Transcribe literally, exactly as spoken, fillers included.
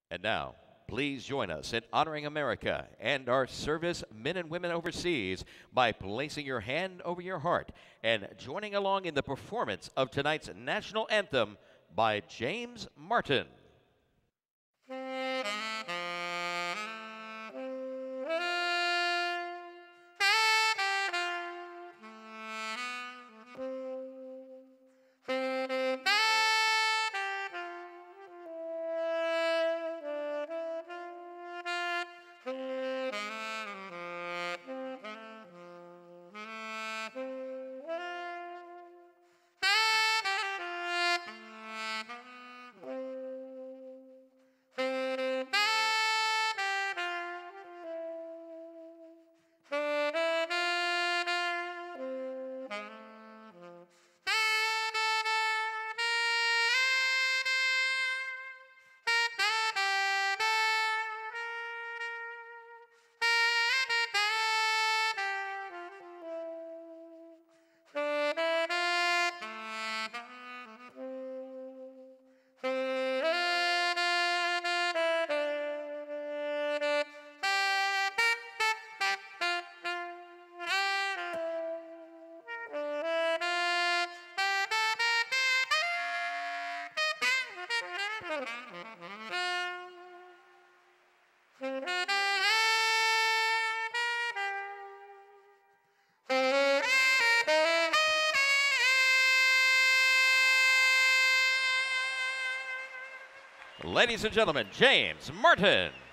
And now, please join us in honoring America and our service men and women overseas by placing your hand over your heart and joining along in the performance of tonight's national anthem by James Martin. Ladies and gentlemen, James Martin.